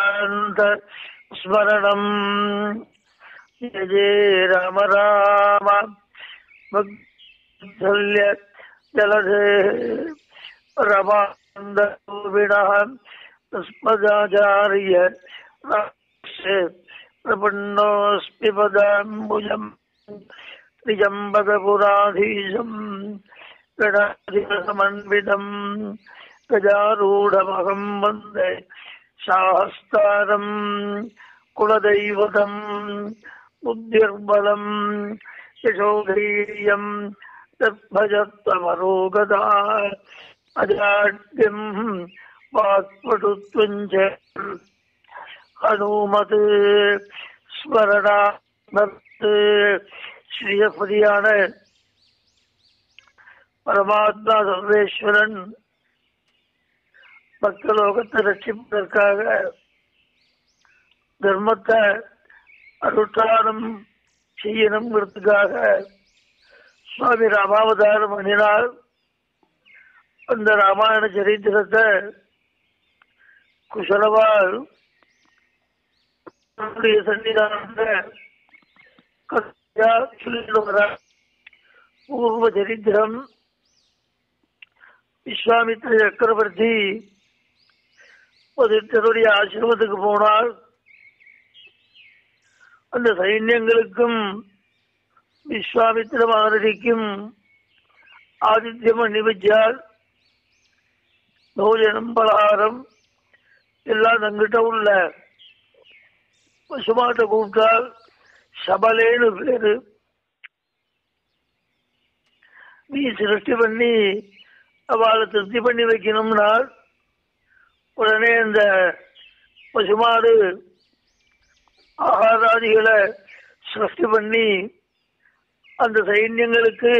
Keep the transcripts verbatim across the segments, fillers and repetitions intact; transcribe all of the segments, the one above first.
ஸ்மரணம் ஜெய ராம ராம பக்தல்ய ஜலதே ரமாந்தவிணாம் தஸ்மதாச்சாரிய பிரபன்னோஸ்மி பதாம்புஜம் த்ரிஜம்பகபுராதீசம் கடாதிபசமன்விதம் கஜாரூಢமகம் வந்தே சாஸ்தாரம் குலதெய்வதம் புத்திர்பலம் யசோதீயம் தத்பஜத்வமரோகதா அஜாட்யம் வாக்படுத்வஞ்ச ஹனுமத் ஸ்மரணாத் ஸ்ரீயப்பதியான பரமாத்மா சர்வேஸ்வரன் பக்தலோகத்தை ரட்சிப்பதற்காக தர்மத்தை அனுஷ்டானம் செய்யணுங்கிறதுக்காக சுவாமி ராமாவதாரம் பண்ணினார். அந்த ராமாயண சரித்திரத்தை குசலவால் சன்னிதானத்தில் பூர்வ சரித்திரம். விஸ்வாமித்ர சக்கரவர்த்தி தன்னுடைய ஆசிரமத்துக்கு போனால் அந்த சைன்யங்களுக்கும் விஸ்வாமித்ர மகரிக்கும் ஆதித்யம் அணிவிச்சால் போஜனம் பலகாரம் எல்லாம் தங்கிட்ட உள்ள பசுமாட்டை கூப்பிட்டால் சபலேன்னு பேரு. நீ சிருஷ்டி பண்ணி அவளை திருப்தி பண்ணி வைக்கணும்னா உடனே இந்த பசுமாடு ஆகாராதிகளை சிருஷ்டி பண்ணி அந்த சைன்யங்களுக்கு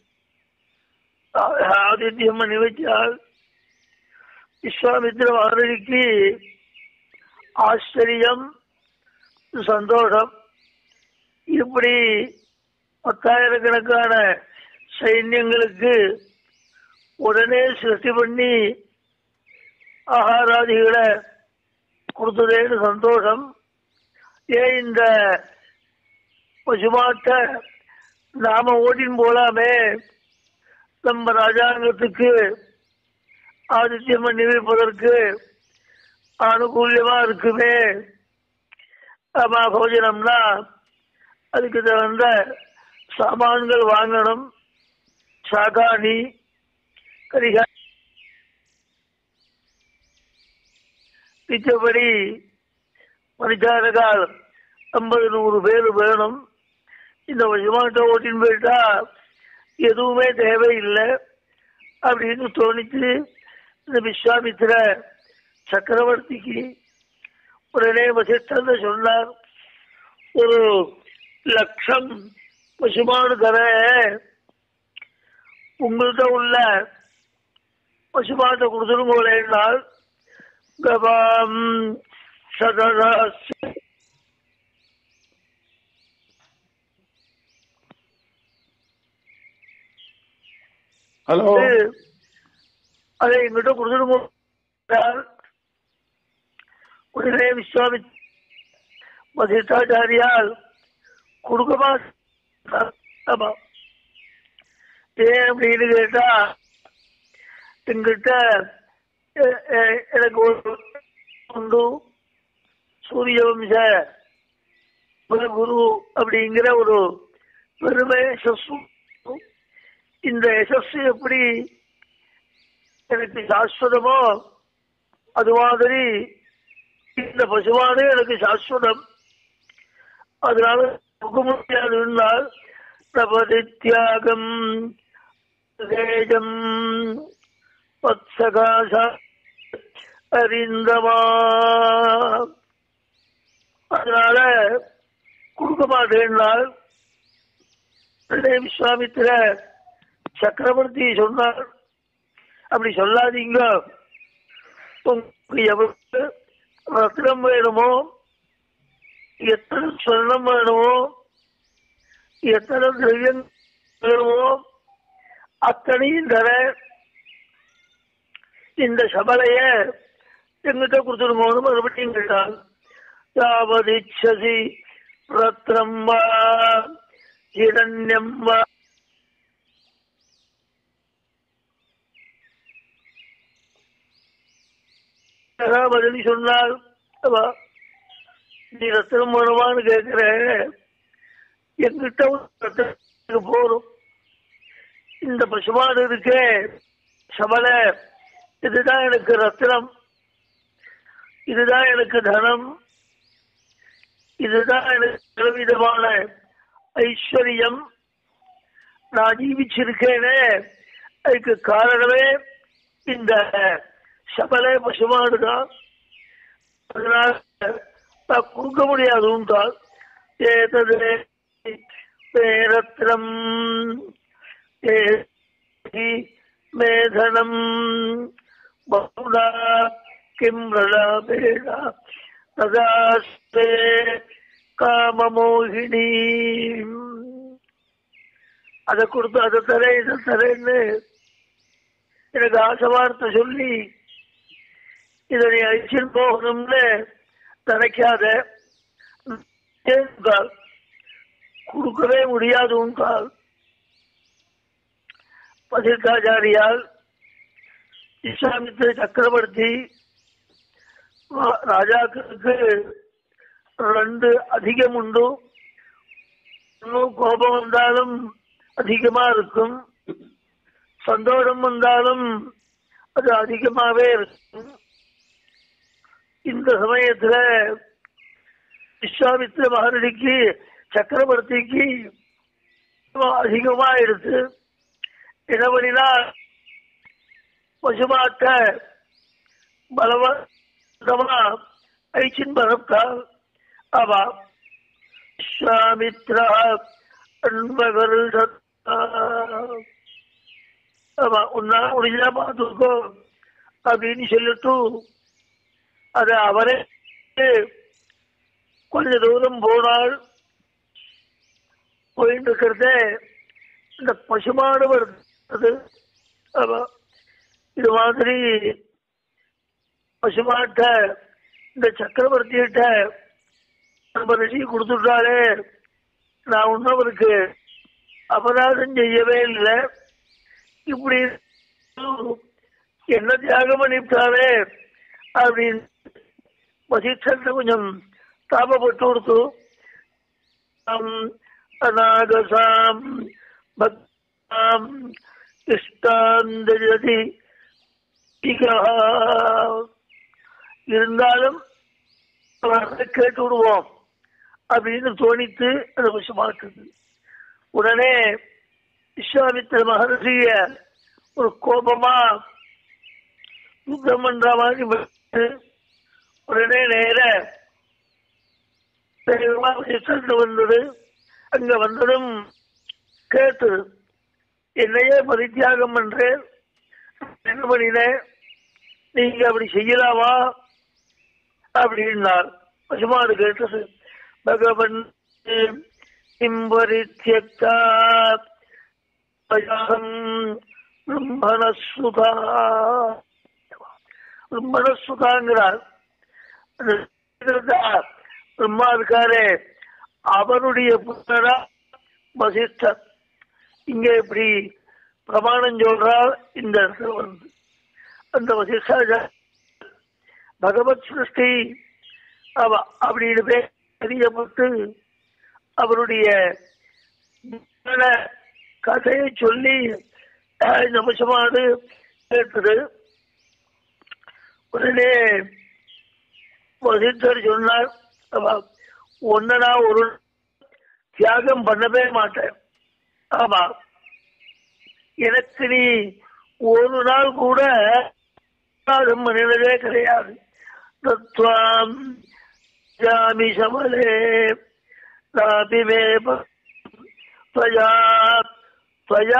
ஆதித்யம் பண்ணி வச்சால் விஸ்வாமித்ர மகரிக்கு ஆச்சரியம் சந்தோஷம். இப்படி பத்தாயிரக்கணக்கான சைன்யங்களுக்கு உடனே சிருஷ்டி பண்ணி ஆகாராதிகளை கொடுத்ததேன்னு சந்தோஷம். ஏன் இந்த பசுமாட்டை நாம ஓட்டின்னு போலாமே, நம்ம ராஜாங்கத்துக்கு ஆதித்யம் நியமிப்பதற்கு அனுகூலியமா இருக்குமே. ஆமா, போஜனம்னா அதுக்கு தகுந்த சாமான்கள் வாங்கணும். சாகாணி கரிகா மிச்சபடி மணிச்சாரகால் ஐம்பது நூறு பேர் வேணும். இந்த பசுமாட்டை ஓட்டின்னு போயிட்டா எதுவுமே தேவையில்லை அப்படின்னு தோணிச்சு இந்த விஸ்வாமித்திர சக்கரவர்த்திக்கு. உடனே வசிஷ்டர் சொன்னார், ஒரு லட்சம் பசுமாடு தர, உங்கள்கிட்ட உள்ள பசுமாட்டை கொடுத்துருங்கோலேனால் கபாம் சதா. ஹலோ, அதை எங்கிட்ட கொடுத்துருங்க. உடனே விஸ்வாமித் வசிஷ்டாச்சாரியால் கொடுக்கமா ஏன் அப்படின்னு கேட்டா, எங்கிட்ட எனக்கு ஒரு உண்டு சூரிய வம்ச குரு அப்படிங்கிற ஒரு பெருமை யசஸ்ஸு. இந்த யசஸ்ஸு எப்படி எனக்கு சாஸ்வதமோ அது மாதிரி இந்த பசுவானே எனக்கு சாஸ்வதம். அதனால போக முடியாதுன்னால் பிரபதி தியாகம் தேஜம் பத்சகாச அறிந்தமா. அதனால கொடுக்க மாட்டேன்னால் விஸ்வாமித்திர சக்கரவர்த்தி சொன்னார், அப்படி சொல்லாதீங்க. எவ்வளவு ரத்னம் வேணுமோ, எத்தனை சொர்ணம் வேணுமோ, எத்தனை திரவியம் வேணுமோ அத்தனையும் தர இந்த சபலைய எங்கிட்ட கொடுத்துருங்கன்னு மறுபடியும் கேட்டால் யாவதிச்சசி ரத்னம் வா இரண்யம் வா பதில் சொன்னால் நீ ரத்தனம் வேணுமான்னு கேட்கிற எங்கிட்ட ரத்தத்துக்கு போறோம். இந்த பசுமாடு இருக்கே சபல, இதுதான் எனக்கு ரத்னம், இதுதான் எனக்கு தனம், இதுதான் எனக்கு விதமான ஐஸ்வர்யம். நான் ஜீவிச்சிருக்கேனே அதுக்கு காரணமே இந்த சபல பசுமாடுதான். அதனால நான் கொடுக்க முடியாதுன்றால் ஏதது ரத்னம் மேதனம் பகுடா கிம்ரலாபேடா ததாஸ்தே காமமோகினி. அதை கொடுத்து அதை தரேன் இதை தரேன்னு எனக்கு ஆசை வார்த்தை சொல்லி இதை நீ அழிச்சிட்டு போகணும்னு நினைக்காத. கொடுக்கவே முடியாது உண்டால் பதிர்காச்சாரியால் விஸ்வாமித்திர சக்கரவர்த்தி ராஜாக்களுக்கு ரெண்டு அதிகம் உண்டு. இன்னும் கோபம் வந்தாலும் அதிகமா இருக்கும், சந்தோஷம் வந்தாலும் அது அதிகமாவே இருக்கும். இந்த சமயத்துல விஸ்வாமித்திர மகரிஷிக்கு சக்கரவர்த்திக்கு அதிகமா எடுத்து இடவழினா பசுமாட்ட பலவந்தமா ஐச்சின் பரப்தால் அவா விஸ்வாமித்ரா அன்பகரு ஆமா உன்னா முடிஞ்சா பார்த்துக்கோ அப்படின்னு சொல்லிட்டு அது அவரே கொஞ்ச தூரம் போனால் போயிட்டு இருக்கிறத இந்த பசுமாடு வருது. இது மாதிரி பசுமாட்ட இந்த சக்கரவர்த்தியிட்ட நம்ம ரிஷி கொடுத்துட்டாலே நான் ஒன்னவருக்கு அபராதம் செய்யவே இல்லை, இப்படி என்ன தியாகம் பண்ணிவிட்டாலே அப்படின்னு வசிஷ்டர் கொஞ்சம் தாபப்பட்டு கொடுத்து அநாகசாம் பக்தாம் இஷ்டாந்ததி இருந்தாலும் கேட்டு விடுவோம் அப்படின்னு தோணித்து அது விஷமாக்குது. உடனே விஸ்வாமித்திர மகர்ஷிய ஒரு கோபமா யுத்தம் பண்ற மாதிரி உடனே நேர வந்தது. அங்க வந்ததும் கேட்டு என்னையே பரித்தியாகம் பண்றேன், என்ன பண்ணின, நீங்க அப்படி செய்யலாமா அப்படின்னார். பசுமாடு கேட்டது பகவன் இம்பரித்யக்தா பிரம்மணசுதா பிரம்மணசுதாங்கிறார். பிரம்மா இருக்காரே அவருடைய புத்தரா வசிஷ்டர். இங்க இப்படி பிரமாணம் சொல்றால் இந்த இடத்துல வந்து அந்த வசிஷ்டா பகவத் சிருஷ்டி அவ அப்படின்னு பேர் அறியப்பட்டு அவருடைய கதையை சொல்லி இந்த பசுமாடு கேட்டது. உடனே வசிஷ்டர் சொன்னார், ஒன்ன நான் ஒரு தியாகம் பண்ணவே மாட்டேன். ஆமா, எனக்கு நீ ஒரு நாள் கூட தியாகம் பண்ணினதே கிடையாது. தத்வாம் ஜாமி சமலே ராபிமே பஜா பஜா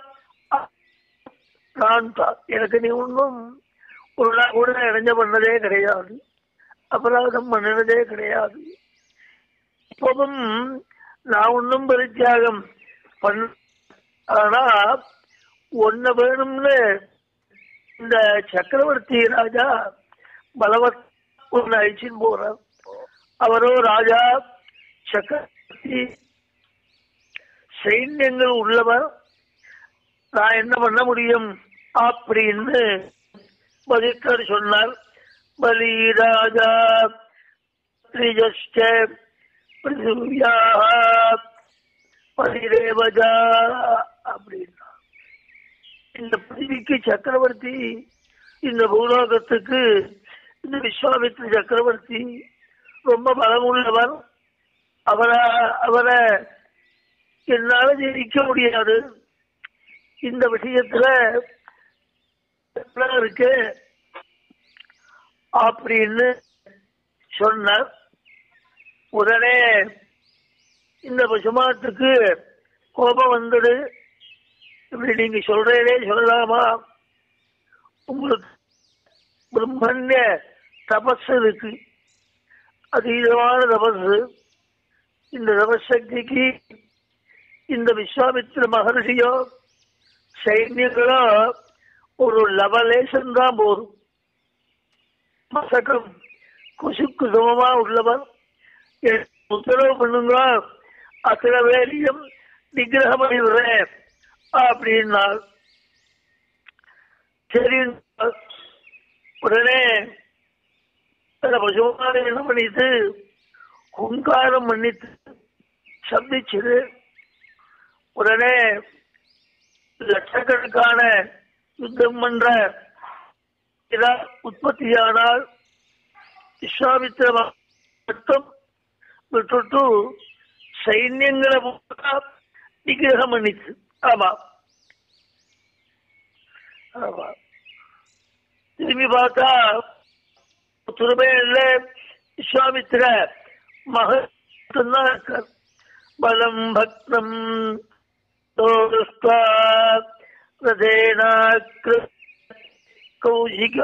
எனக்கு நீ ஒன்றும் ஒரு நாள் கூட இடைஞ்ச பண்ணதே கிடையாது, அபராதம் பண்ணினதே கிடையாது. இப்பவும் நான் ஒன்றும் பரித்தியாகம் பண்ண, ஆனா ஒன்ன வேணும்னு இந்த சக்கரவர்த்தி ராஜா பலவத் ஒன்று அழிச்சின்னு போறார். அவரோ ராஜா சக்கரவர்த்தி சைன்யங்கள் உள்ளவர், நான் என்ன பண்ண முடியும் அப்படின்னு பதிக்கர் சொன்னார். பலி ராஜா பலிரேவஜா அப்படின்னா, இந்த பிரிவிக்கு சக்கரவர்த்தி, இந்த பூலோகத்துக்கு இந்த விஸ்வாமித்ர சக்கரவர்த்தி ரொம்ப பலம் உள்ளவர். அவரை அவரை என்னால ஜெயிக்க முடியாது. இந்த விஷயத்துல இருக்கு அப்படின்னு சொன்னார். உடனே இந்த பசுமாட்டுக்கு கோபம் வந்தது. இப்படி நீங்க சொல்றதே சொல்லலாமா? உங்களுக்கு பிரம்மண்ய தபஸ் இருக்கு, அதீதமான தபஸ். இந்த தபசக்திக்கு இந்த விஸ்வாமித்திர மகர்ஷியோ சைன்யங்களோ ஒரு லவலேசம் தான் போதும். மசக்கம் குசுக்கு சமமா உள்ளவர், உத்தரவு பண்ணுங்க, அத்தனை வேலையும் நிகிரகம் பண்ணிவிடுறேன் அப்படின்னார். சரி, உடனே பசுமான என்ன பண்ணிட்டு ஹுங்காரம் பண்ணிட்டு சந்திச்சது. உடனே லட்சக்கணக்கான யுத்தம் பண்ற உற்பத்தியானால் விஸ்வாமித்திர மட்டும் விட்டுட்டு சைன்யங்களை நிகிரகம் பண்ணிச்சு. ஆமா ஆமா திரும்பி பார்த்தா துருமே இல்லை, விஸ்வாமித்திர மகன் இருக்கார். பலம் பக்தம் கௌசிக.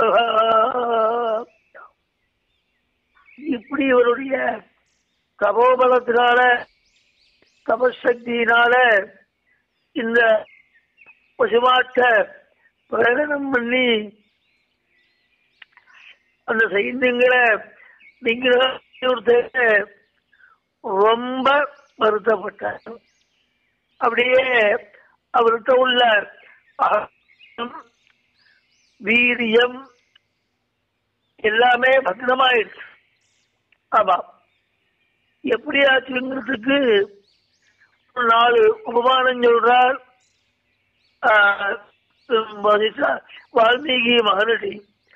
இப்படி இவருடைய தபோபலத்தினால தபசக்தியினால இந்த பசுமாட்ட பிரகடனம் பண்ணி அந்த சைன்யங்களை நீங்க ரொம்ப வருத்தப்பட்டார். அப்படியே அவர்கிட்ட உள்ள வீரியம் எல்லாமே பக்தமாயிடுச்சு. ஆமா, எப்படியாச்சுங்கிறதுக்கு நாலு உபமானம் சொல்றார் வால்மீகி மகரிஷி.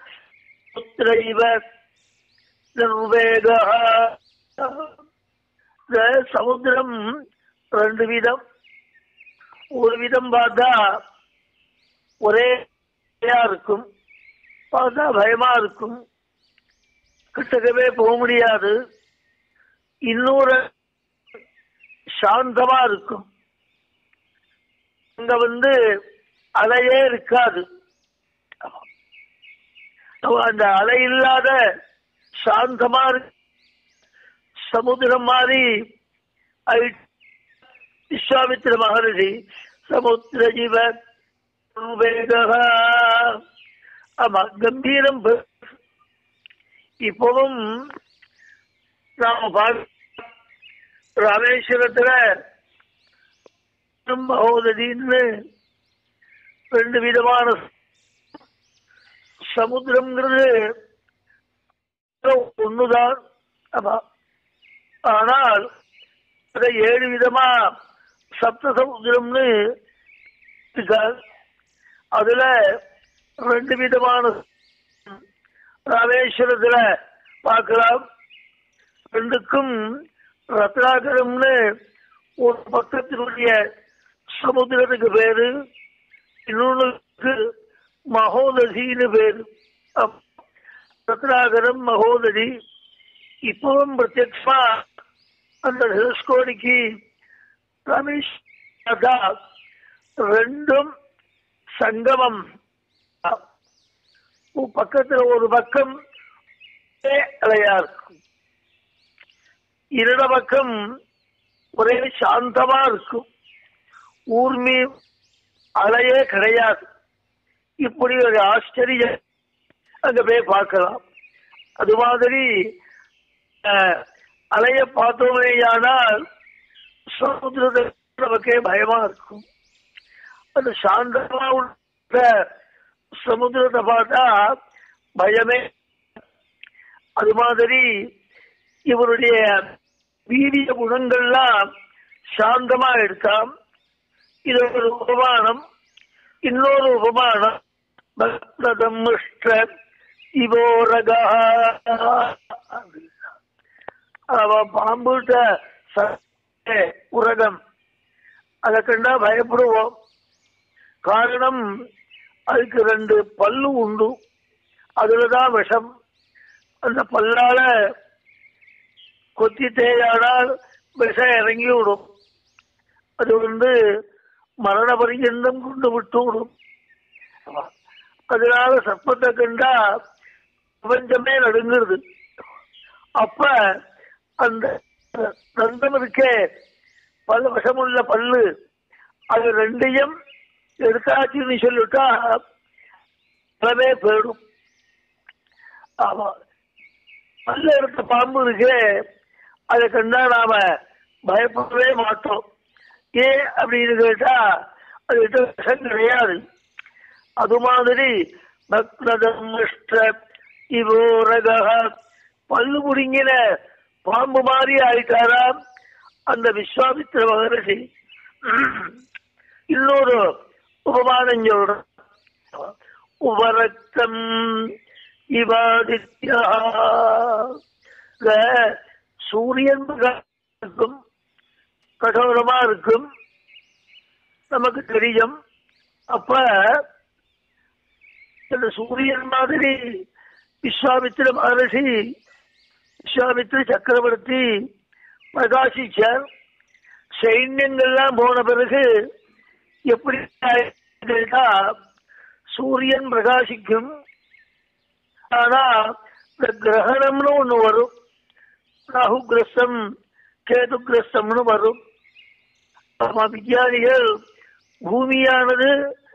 சமுத்திரம் ரெண்டு விதம். ஒரு விதம் பார்த்தா ஒரே இருக்கும், பார்த்தா பயமா இருக்கும், கிட்டக்கவே போக முடியாது. இன்னொரு சாந்தமா இருக்கும், அங்க வந்து அலையே இருக்காது. அந்த அலை இல்லாத சாந்தமா சமுத்திரம் மாதிரி விஸ்வாமித்திர மகரிஷி சமுத்திர ஜீவ ஆமா கம்பீரம். இப்பவும் நாம ராமேஸ்வரத்துல மகோதரின்னு ரெண்டு விதமான சமுத்திரம்ங்கிறது ஒண்ணுதான். ஆனால் அதை ஏழு விதமா சப்த சமுத்திரம்னு இருக்காது. அதுல ரெண்டு விதமான ராமேஸ்வரத்துல பார்க்கலாம். ரெண்டுக்கும் ரத்னாகரம்னு ஒரு பக்கத்தினுடைய சமுத்திரத்துக்கு பேரு, இன்னொன்னுக்கு மகோதரின்னு பேரு. ரத்னாகரம் மகோதரி இப்பவும் பிரத்யட்சமா அந்த தனுஷ்கோடிக்கு ரமேஷ் ரெண்டும் சங்கமம். பக்கத்துல ஒரு பக்கம் அலையா இருக்கும், இரட பக்கம் ஒரே சாந்தமா இருக்கும், ஊர்மி அலையே கிடையாது. இப்படி ஒரு ஆச்சரியம் அங்க போய் பார்க்கலாம். அது மாதிரி அலைய பார்த்தோமேயானால் சமுத்திரத்தை நமக்கே பயமா இருக்கும். அந்த சாந்தமா உள்ள சமுத்திரத்தை பார்த்தா பயமே. அது மாதிரி இவருடைய வீரிய குணங்கள்லாம் சாந்தமா எடுத்தாம். இது ஒரு உபமானம். இன்னொரு உபமானம் இவோரகா அவ பாம்புட்ட உரகம் அதை கண்டா பயப்படுவோம். காரணம் அதுக்கு ரெண்டு பல்லு உண்டு, அதுலதான் விஷம். அந்த பல்லால கொத்தி தேயானால் விஷம் இறங்கி விடும். அது வந்து மரண பரியந்தம் கொண்டு விட்டு விடும். அதனால சர்ப்பத்தை கண்டா பிரபஞ்சமே நடுங்கிறது. அப்ப அந்த தந்தம் இருக்கே பல்ல விஷமுள்ள பல்லு, அது ரெண்டையும் எடுத்தாச்சுன்னு சொல்லிட்டா பலமே போயிடும். ஆமா, பல்ல எடுத்த பாம்பு இருக்கே அதை கண்டா நாம பயப்படவே மாட்டோம். ஏன் அப்படின்னு கேட்டா அது விஷம் கிடையாது. அது மாதிரி இவோரக பல்லு முடிங்கின பாம்பு மாதிரி ஆயிட்டாராம் அந்த விஸ்வாமித்திர மகரிஷி. இன்னொரு உபமானம் சொல்ற உபரக்தம் இவாதித்யா, சூரியன் இருக்கும், கடோரமா இருக்கும், நமக்கு தெரியும். அப்ப இந்த சூரியன் மாதிரி விஸ்வாமித்திர மகரிஷி, விஸ்வாமித்திர சக்கரவர்த்தி பிரகாசிச்சார். சைன்யங்கள்லாம் போன பிறகு எப்படி கேட்டா சூரியன் பிரகாசிக்கும். ஆனா இந்த கிரகணம்னு ஒண்ணு வரும், ராகு கிரஸ்தம் கேது கிரஸ்தம்னு வரும். விஞ்ஞானிகள் பூமியானது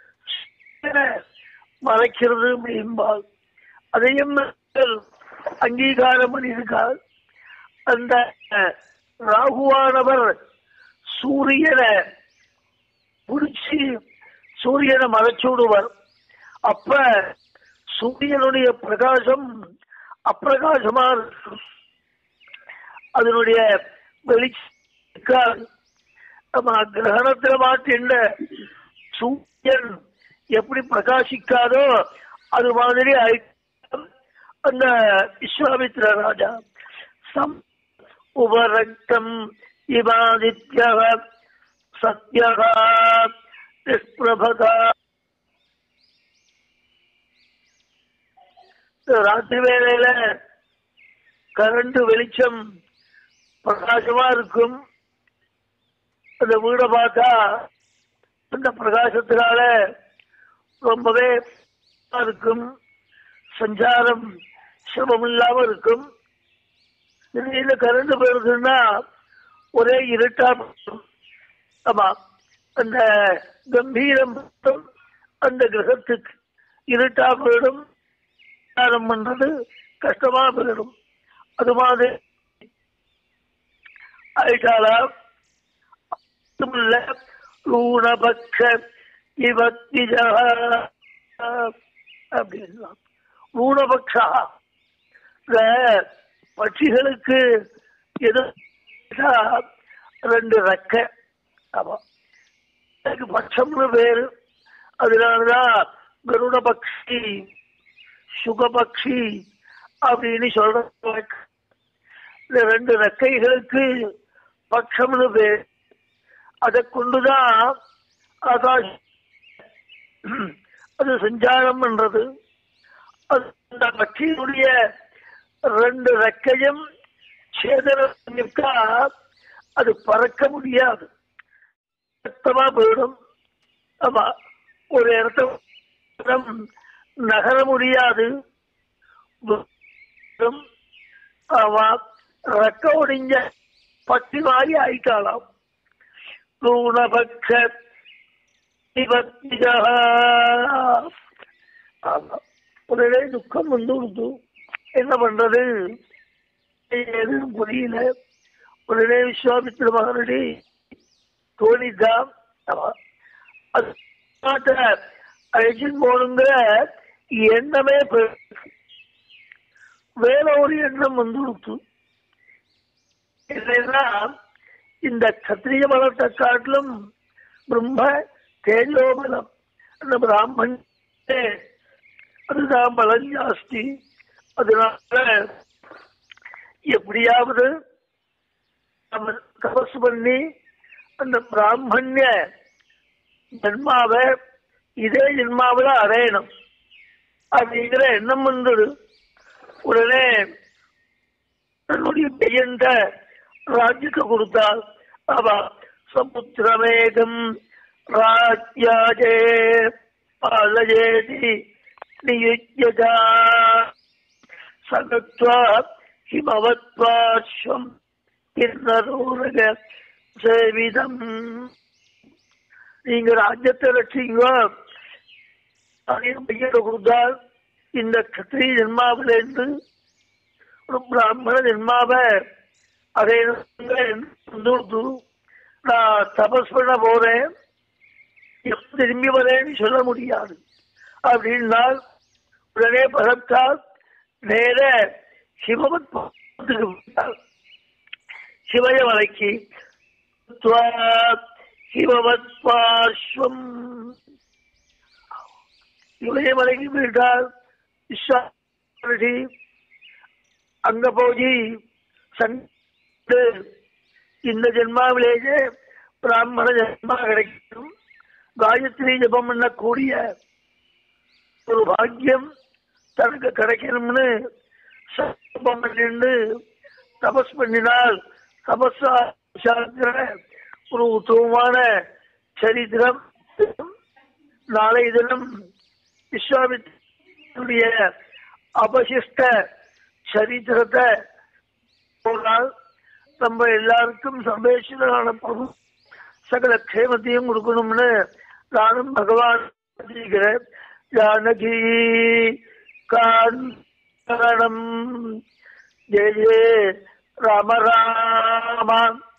மறைக்கிறது என்பால் அதையும் அங்கீகாரம் பண்ணியிருக்கார். அந்த ராகுவானவர் சூரியனை பிடிச்சி சூரியனை மறைச்சுடுவர். அப்ப சூரியனுடைய பிரகாசம் அப்பிரகாசமா இருக்கும், அதனுடைய வெளிச்சம் கிரகணத்துல மாற்றின்ற சூரியன் எப்படி பிரகாசிக்காதோ அது மாதிரி அந்த விஸ்வாமித்திர ராஜா. சம் உபரக்தம் இவாதித்ய சத்யகா நிஷ்பிரபதா. ராத்திரி வேளையில கரண்ட் வெளிச்சம் பிரகாசமா இருக்கும். அந்த வீடை பார்த்தா அந்த பிரகாசத்தினால ரொம்பவே இருக்கும், சஞ்சாரம் சிரமம் இல்லாம இருக்கும். திடீர்னு கரண்ட் போயிருதுன்னா ஒரே இருட்டா போடும். ஆமா, அந்த கம்பீரம் அந்த கிரகத்துக்கு இருட்டா போயிடும், சஞ்சாரம் பண்றது கஷ்டமா போயிடும். அது மாதிரி ஆயிட்டாலா ஊனபக்ஷ இவத்திஜா அப்படின்னா ஊனபக்ஷா பட்சிகளுக்கு எது ரெண்டு ரெக்க. ஆமா, பட்சம்னு பேரு. அதனாலதான் கருட பக்ஷி சுகபக்ஷி அப்படின்னு சொல்ற. இந்த ரெண்டு ரெக்கைகளுக்கு பட்சம்னு பேர். அதை கொண்டுதான் ஆகாஷ் அது சஞ்சாரம் பண்றது. அந்த பட்சியினுடைய ரெண்டு ரெக்கையும் சேதனத்தா அது பறக்க முடியாது, சத்தமா போயிடும். ஆமா, ஒரு இடத்த நகர முடியாது. ஆமா, ரெக்க ஒடிஞ்ச பட்டி மாதிரி ஆயிட்டாலாம். ஊனபக்ஷ உடனே துக்கம் வந்து கொடுத்து என்ன பண்றது எதுவும் புரியல. உடனே விஸ்வாமித்திர மகனுடைய தோணிதான் அழைச்சின் போனுங்கிற எண்ணமே வேற ஒரு எண்ணம் வந்து கொடுத்து என்னன்னா இந்த கத்திரிய பலத்தை காட்டிலும் பிரம்ம தேஜோபலம் அந்த பிராமண அதுதான் பலம் ஜாஸ்தி. அதனால எப்படியாவது நம்ம தபசு பண்ணி அந்த பிராமணிய ஜன்மாவை இதே ஜென்மாவில அடையணும் அப்படிங்கிற எண்ணம் வந்தது. உடனே தன்னுடைய பையன்ட ராஜ்யத்தை கொடுத்தால் அவ சமுத்திரமேகம் ராஜ்யாஜே பாலஜேதி நியுஜ்யதா சகத்வா ஹிமவத்வாஸ்வம் கிண்ணரூரக சேவிதம். நீங்க ராஜ்யத்தை ரட்சிங்க பையனை கொடுத்தால் இந்த கத்திரிய ஜென்மாவில இருந்து ஒரு பிராமண ஜென்மாவை அதை நான் தபஸ் பண்ண போறேன் எப்ப திரும்பி வரேன்னு சொல்ல முடியாது அப்படின்னால் உடனே பலத்தால் நேர சிவவத் சிவயமலைக்கு சிவவத் பார்ஸ்வம் இமயமலைக்கு போயிட்டால் அங்க போய் இந்த ஜென்மாவிலேயே பிராமண ஜென்மா கிடைக்கும். காயத்ரி ஜபம் பண்ணக்கூடிய ஒரு பாக்கியம் தனக்கு கிடைக்கணும்னு சங்கல்பம் பண்ணிட்டு தபஸ் பண்ணினால் தபஸாகிற ஒரு உத்தமமான சரித்திரம் நாளை தினம் விஸ்வாமித்திரனுடைய அபசிஷ்ட சரித்திரத்தை போனால் நம்ம எல்லாருக்கும் சம்பேஷனான பிரபு சகல க்ஷேமத்தையும் கொடுக்கணும்னு நானும் பகவான் ஜானகி காரணம் ஜெய ஜெய ராம ராம